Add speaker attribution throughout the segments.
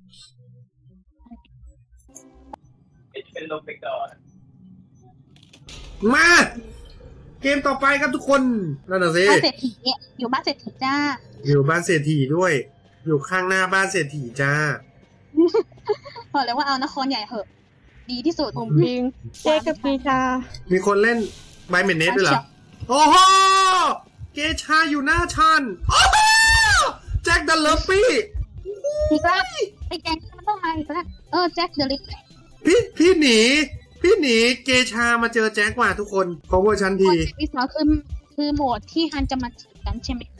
Speaker 1: เป็นลมไปก่อน
Speaker 2: มาเกมต่อไปครับทุกคนนั่นน่ะสิ
Speaker 3: บ้านเศรษฐีอยู่บ้านเศรษฐีจ้า
Speaker 2: อยู่บ้านเศรษฐีด้วยอยู่ข้างหน้าบ้านเศรษฐีจ้า
Speaker 3: บอกเลยว่าเอานครใหญ่เหอะดีที่สุด
Speaker 4: ผมปิงเจ๊กับปีชา
Speaker 2: มีคนเล่นไบเมนเนสด้วยเหรอโอ้โหเกชาอยู่หน้าชันโอ้โหแจ็คเดอะเลิฟปี้
Speaker 3: อีกแล้วไอ้แก๊งมันต้องมาอีกแล้วแจ็คเดอะลิฟ
Speaker 2: พี่หนีเกชามาเจอแจ็คว่าทุกคนขอเวอร์ชันที
Speaker 3: ที่สองคือโหมดที่ฮันจะมาถีบกันใช่ไหม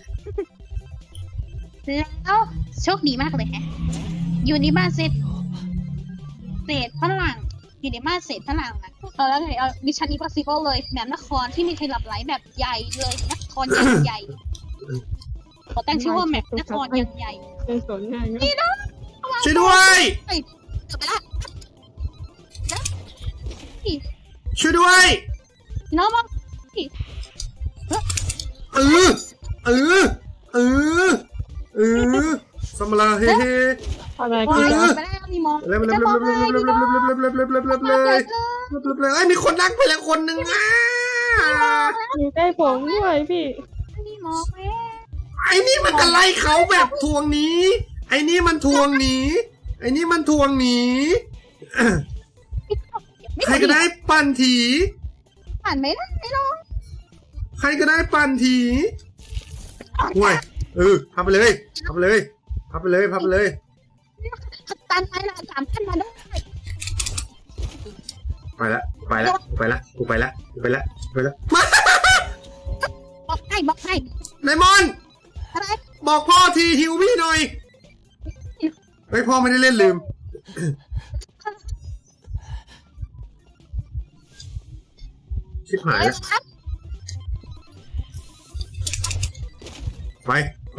Speaker 3: แล้วโชคดีมากเลยฮะอยู่ในบ้านเศษฝรั่งอยู่ในบ้านเศษฝรั่งนะแล้วไงมิชชั่นอิมพอสซิเบิลเลยแบบนครที่มีใครหลับไหลแบบใหญ่เลยนครใหญ่ขอตั้งชื่อว่าแมปนครใหญ่นี่นะ
Speaker 2: ช่วยด้วย
Speaker 3: จบไปละ
Speaker 2: ช่วยด้วย
Speaker 3: น้อง
Speaker 2: สมลาเฮ้
Speaker 4: อะไร
Speaker 3: กัน
Speaker 2: เลยมีคนนั่งไปแล้วคนหนึ่ง
Speaker 4: อยู่ใกล้ผมด้วยพี่
Speaker 2: ไอ้นี่มันกันไล่เขาแบบทวงหนีไอ้นี่มันทวงหนีใครก็ได้ปั่นถี
Speaker 3: ปั่นไม่ได้ไม่ลง
Speaker 2: ใครก็ได้ปั่นถีห่วยทำไปเลยตันไป
Speaker 3: ละ3 ท่านมาด้วย
Speaker 2: ไปละกูไปละมา
Speaker 3: บอกให้
Speaker 2: ไดมอนด์
Speaker 3: อะไร
Speaker 2: บอกพ่อทีหิวพี่หน่อยไม่พ่อไม่ได้เล่นลืมชิบหายแล้วไป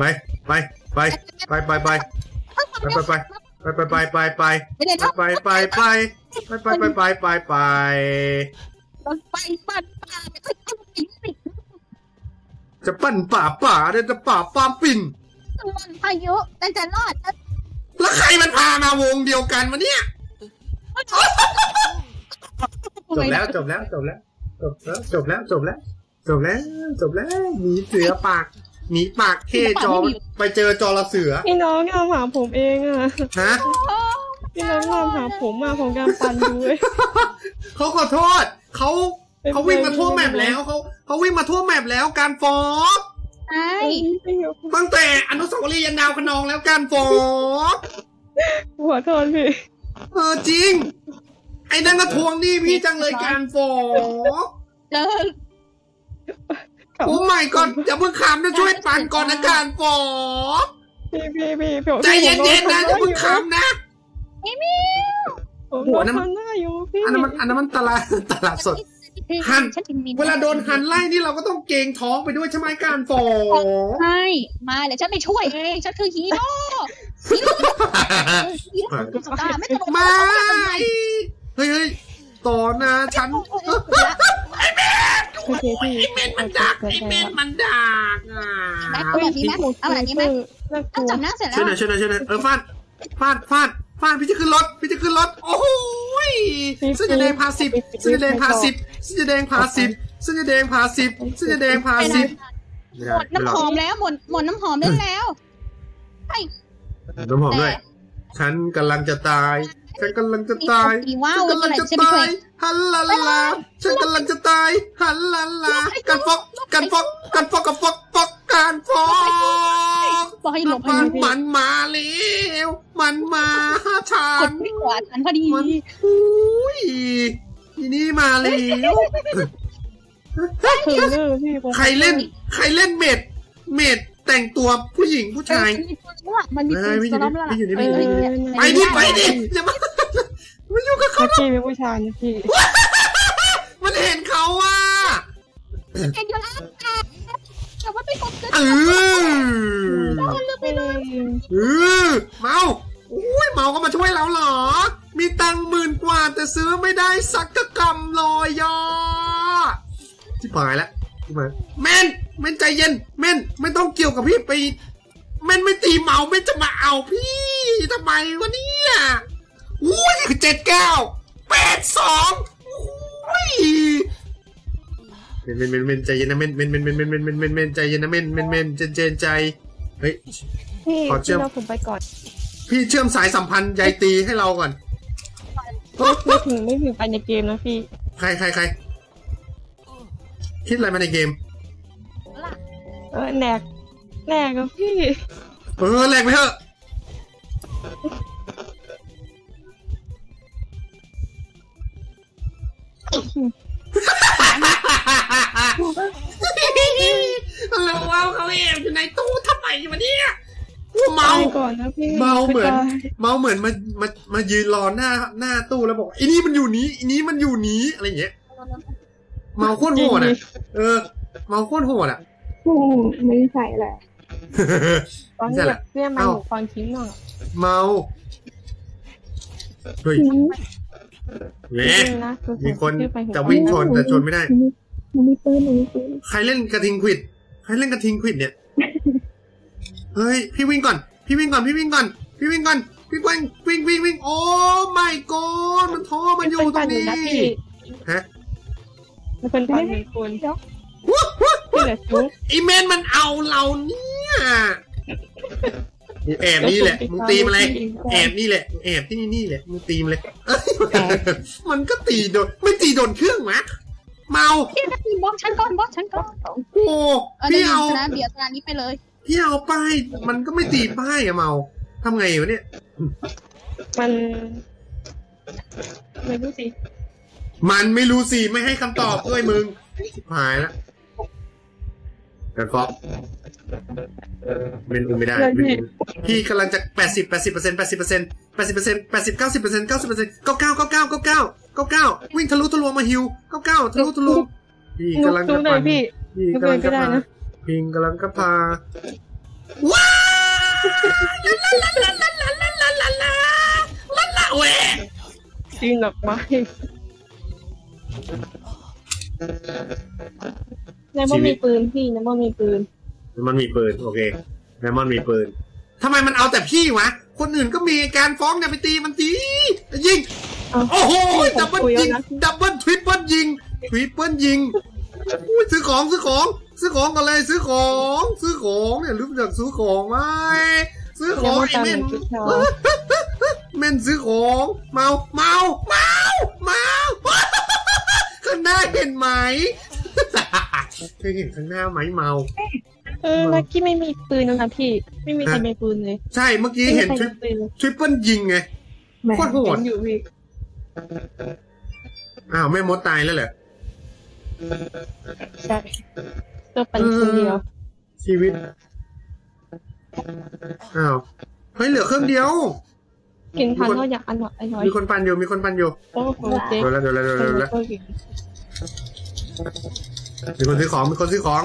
Speaker 2: จะปั่นป่าเนี่ยจะป่าปิ่น
Speaker 3: พายุแต่จะรอด
Speaker 2: แล้วใครมันพามาวงเดียวกันมาเนี่ยจบแล้วหนีเสือปากหนีปากเท่จอไปเจอจระเสือ
Speaker 4: พี่น้องงามหาผมเองอะ
Speaker 2: ฮะ
Speaker 4: พี่น้องงามหาผมมาผมการปั่นด้วย
Speaker 2: เขาขอโทษเขาวิ่งมาทั่วแมปแล้วเขาวิ่งมาทั่วแมปแล้วการฟอก
Speaker 3: ใช่
Speaker 2: ตั้งแต่อนุสาวรีย์ยันดาวคะนองแล้วการฟอก
Speaker 4: ขอโทษพี่
Speaker 2: จริงไอ้นั่นก็ทวงหนี้พี่จังเลยการฟอกโอ้ไม่ก่อนอย่าเพิ่งขำนะช่วยปั่นก่อนนะการฟอกใจเย็นๆนะอย่าเพิ่งขำนะ
Speaker 4: หัวนั้น
Speaker 2: อันนั้นมันตลาดสดหันเวลาโดนหันไล่นี่เราก็ต้องเกรงท้องไปด้วยใช่ไหมการฟอก
Speaker 3: ใช่มาเดี๋ยวฉันไปช่วยเองฉันคือฮีโร่
Speaker 2: ไม่เฮ้ยต่อนะฉันไอ้เมนมันดัก
Speaker 3: เอาแบบนี้ไหมต้องจับหน้าเสร็จแล้ว
Speaker 2: ช่วยหน่อยฟาดพี่จะขึ้นรถโอ้โหเสื้อแดงพาสิบ
Speaker 3: หมดน้ำหอมแล้วหมดน้ำหอมได้แล้ว
Speaker 2: น้ำหอมด้วยฉันกำลังจะตายฮัลลาลาฉันกำลังจะตายฮัลลาลาการฟอกมันมาแล้วมันมาฉัน
Speaker 3: ไม่กวาดฉันพอดี
Speaker 2: ทีนี้มาแล้วใครเล่นเมดแต่งตัวผู้หญิงผู้ชาย
Speaker 3: มันมี
Speaker 2: พี่อยู่นี่ไปดิอย่ามาอยู่กับเขา
Speaker 4: พี่เป็นผู้ชายนะพี่
Speaker 2: มันเห็นเขาว่า
Speaker 3: เห็นอยู่แล้วแต่ว่าไปกดเกิน
Speaker 2: เมาก็มาช่วยเราเหรอมีตังค์10,000 กว่าแต่ซื้อไม่ได้สักกำลอยยอที่ปลายแล้วเม่นใจเย็นเม่นไม่ต้องเกี่ยวกับพี่ไปเม่นไม่ตีเมาเม่นจะมาเอาพี่ทำไมวะเนี่ยเนี่ยอุ้ย7982อุ้ยเมนใจเย็นนะเมนใจเย็นนะเมนเจนใจเฮ้ย
Speaker 4: พี่
Speaker 2: ขอเชื่อม
Speaker 4: เราผมไปก่อน
Speaker 2: พี่เชื่อมสายสัมพันธ์ใยตีให้เราก่อน
Speaker 4: ไม่ถึงไปในเกมนะพี่
Speaker 2: ใครคิดอะไรมาในเกม
Speaker 4: แหนกกับพี่
Speaker 2: แหลกไปเถอะแล้วว่าเขาแอบอยู่ในตู้ทำไมวะเนี่ยเมา
Speaker 4: ก่อนนะพี่
Speaker 2: เมาเหมือนมายืนรอหน้าตู้แล้วบอกไอ้นี่มันอยู่นี้ไอ้นี้มันอยู่นี้อะไรอย่างเงี้ยเมาโคตรโหดอ่ะเมาโคตรโหดอ่ะ
Speaker 4: ไม่ใช่แหละตอน
Speaker 2: ใช่
Speaker 4: นี้
Speaker 2: แหละ
Speaker 4: เรียกมาหนูฟังทิ้งหน่อย
Speaker 2: เมาเฮ้ยแหมมีคนจะวิ่งชนแต่ชนไม่ได้ใครเล่นกระทิงควิดเนี่ยเฮ้ยพี่วิ่งก่อนวิ่งโอ้ไม่กอนมันโทรมันอยู่ตรงนี้ฮะ
Speaker 4: มันเป็นปันหนึ่งคนที่เหลือจุ๊บ
Speaker 2: อีเมนมันเอาเราเนี่ยแอบนี่แหละมึงตีมาเลยแอบนี่แหละแอบที่นี่แหละมึงตีมาเลยมันก็ตีโดนไม่ตีโดนเครื่องมะเมา
Speaker 3: พี่นาทีบล็อกฉันก่อน
Speaker 2: โอ้พี่เอา
Speaker 3: นะเบียร์ตอนนี้ไปเลย
Speaker 2: พี่เอาป้ายมันก็ไม่ตีป้ายอะเมาทำไงวะเนี่ย
Speaker 4: มันไม่รู้สิ
Speaker 2: ไม่ให้คำตอบด้วยมึงหายละกันฟอกเมนูไม่ได้พี่กำลังจะ80% 99วิ่งทะลุทะลวงมาฮิว99ทะลุทะลวงพี่กำลังจะ
Speaker 4: พี่กำลังจะพา
Speaker 2: พิงกำลังจะพาว้าลาเว
Speaker 4: จริงหรอกไหมในมันมีปืนพี่ในมันมีปืน
Speaker 2: โอเคในมันมีปืนทำไมมันเอาแต่พี่วะคนอื่นก็มีการฟ้องเนี่ยไปตีมันตียิงโอ้โหดับเบิลทริปเปิลยิงซื้อของกันเลยซื้อของเนี่ยรู้จักซื้อของไหมซื้อของไอ้เม่นซื้อของเมาข้างหน้าเห็นไหมเคยเห็นข้างหน้าไหมเมา
Speaker 4: ลักกี้ไม่มีปืนนะพี่ไม่มีใครมีปืนเลย
Speaker 2: ใช่เมื่อกี้เห็นทริปเปิลยิงไงโคตรโหด
Speaker 4: อยู่พี่
Speaker 2: อ้าวแม่มดตายแล้วเหรอ
Speaker 4: ใช่ตัวปั่นคนเดียว
Speaker 2: ชีวิตอ้าวเฮ้ยเหลือเครื่องเดียว
Speaker 4: กินทันก็อยากอันหน่อย
Speaker 2: มีคนปั่นอยู่
Speaker 4: โอ้โหเจ๊
Speaker 2: เดี๋ยวแล้วมีคนซื้อของในเ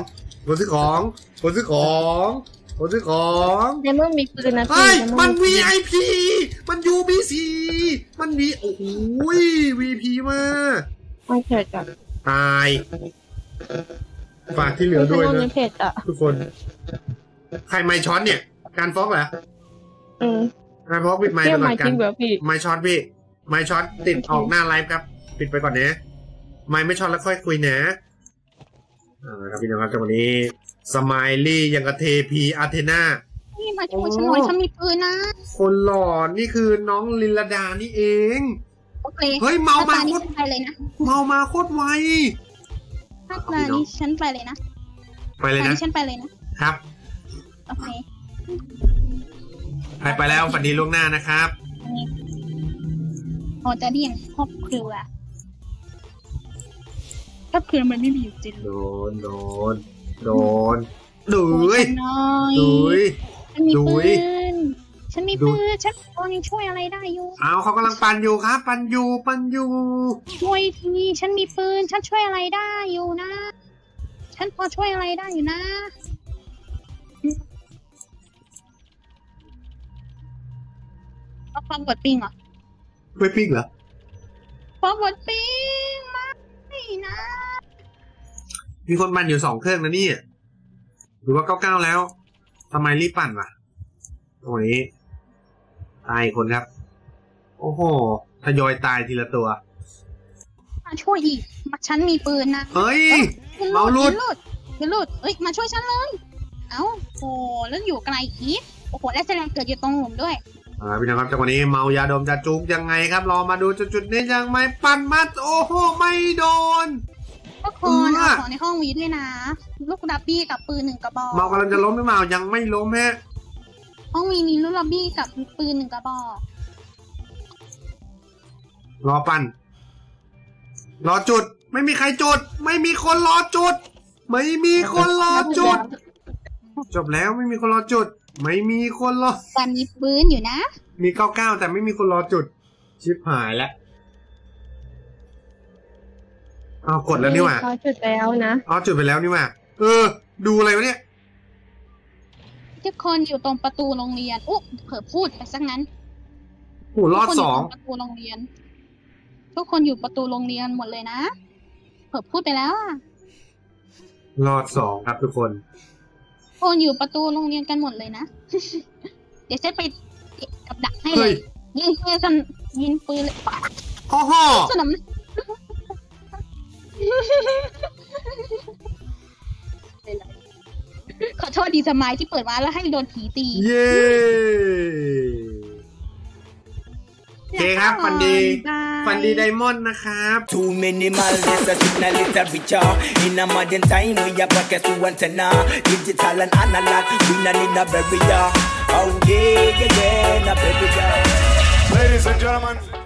Speaker 4: มื่อมีปืนนะพี่
Speaker 2: มัน VIP มัน UBC มันโอ้โห VP มา
Speaker 4: ไม่เผ็ดอ่ะ
Speaker 2: ตายฝากที่เหลือด้วยนะทุกคนใครไม่ช็อตเนี่ยการฟอกเหรอการฟอกปิดไมค์ไปก่อนกันไม่ช็อตพี่ไม่ช็อตติดออกหน้าไลฟ์ครับปิดไปก่อนนะไม่ช็อตแล้วค่อยคุยนะครับพี่น้องครับจังหวะนี้สมายลี่ยังกับเทพีอาเทนา
Speaker 3: นี่มาช่วยฉันหน่อยฉันมีปืนนะ
Speaker 2: คนหล่อนี่คือน้องลินลดานี่เอง
Speaker 3: โอเค
Speaker 2: เฮ้ยเมามาโคตร
Speaker 3: ไปเลยนะ
Speaker 2: โคตรไว
Speaker 3: ถ้าตอนนี้ฉันไปเลยนะฉันไปเลยนะครับโอเค
Speaker 2: ไปแล้วฝันดีล่วงหน้านะครับ
Speaker 3: พอจะเรียกครอบครัวมันไม่มีอยู่จริง
Speaker 2: โดนดุย
Speaker 3: ฉันมีปืนฉันยังช่วยอะไรได้อยู่
Speaker 2: เขากำลังปั่นอยู่ครับปั่นอยู่
Speaker 3: ช่วยทีนี้ฉันมีปืนฉันช่วยอะไรได้อยู่นะฉันพอช่วยอะไรได้อยู่นะเอาความกดปิ้งเหรอ
Speaker 2: ไม่ปิ้งเหรอ
Speaker 3: ความกดปิ้งไม่นะ
Speaker 2: มีคนปั่นอยู่2เครื่องนะนี่หรือว่า99แล้วทำไมรีบปั่นวะตรงนี้ตายคนครับโอ้โหทยอยตายทีละตัว
Speaker 3: มาช่วยอีกมาฉันมีปืนนะ
Speaker 2: เฮ้ย
Speaker 3: เมา
Speaker 2: เมาหลุด
Speaker 3: หลุดเอ้ยมาช่วยฉันเลยเอ้าโอ้แล้วอยู่ไกลอีกโอ้โหและแสดงเกิดอยู่ตรงหลุมด้วย
Speaker 2: พี่น้องครับจังหวะนี้เมายาดมจะจุกยังไงครับรอมาดูจุดนี้ยังไม่ปั่นมัดโอ้โหไม่โดน
Speaker 3: ทุกคนเอาของในห้องวีด้วยนะลูกดับบี้กับปืน1 กระบอก
Speaker 2: เมากำลังจะล้มหรือเปล่ายังไม่ล้มฮะ
Speaker 3: ห้องวีมีลูกดับบี้กับปืน1 กระบอก
Speaker 2: รอปั่นรอจุดไม่มีใครจุดไม่มีคนรอจุดไม่มีคนรอจุดจบแล้วไม่มีคนรอจุดไม่มีคนรอ
Speaker 3: แต่มีปืนอยู่นะ
Speaker 2: มี99แต่ไม่มีคนรอจุดชิบหายแล้วเอากดแล้วนี่หว่า
Speaker 4: จุดแล้วนะ
Speaker 2: จุดไปแล้วนี่หว่าดูอะไรวะเนี่ย
Speaker 3: ทุกคนอยู่ตรงประตูโรงเรียนอุ๊เผลอพูดไปซะงั้น
Speaker 2: โอ้รอด2
Speaker 3: ประตูโรงเรียนทุกคนอยู่ประตูโรงเรียนหมดเลยนะเผลอพูดไปแล้ว
Speaker 2: รอด2ครับทุกคน
Speaker 3: คนอยู่ประตูโรงเรียนกันหมดเลยนะ เดี๋ยวฉันไปกับดักให้เลยยิงปืนกันยิงปืนเลยปะ
Speaker 2: โอ้โห
Speaker 3: สนามขอโทษดีสมัยที่เปิดมาแล้วให้โดนผีตี
Speaker 2: เย้โอเคครับฟันดีไดมอนด์นะครับ
Speaker 1: Too minimal is a little richer in a modern time we have pockets to antenna digital and analog we not need a barrier oh yeah yeah yeah na barrier ladies and gentlemen